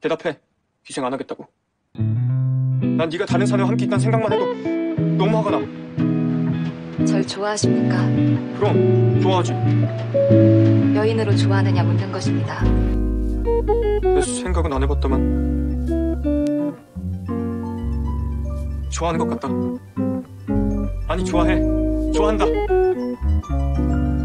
대답해. 희생 안 하겠다고. 난 네가 다른 사람과 함께 있다는 생각만 해도 너무 화가 나. 절 좋아하십니까? 그럼 좋아하지. 여인으로 좋아하느냐 묻는 것입니다. 내 생각은 안 해봤다만 좋아하는 것 같다. 아니 좋아해. 좋아한다.